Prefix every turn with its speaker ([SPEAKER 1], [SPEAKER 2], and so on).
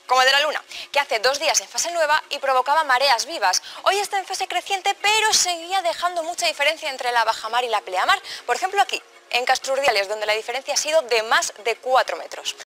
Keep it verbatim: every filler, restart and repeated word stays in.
[SPEAKER 1] como el de la Luna, que hace dos días en fase nueva y provocaba mareas vivas. Hoy está en fase creciente, pero seguía dejando mucha diferencia entre la bajamar y la pleamar. Por ejemplo, aquí, en Castrurdiales, donde la diferencia ha sido de más de cuatro metros.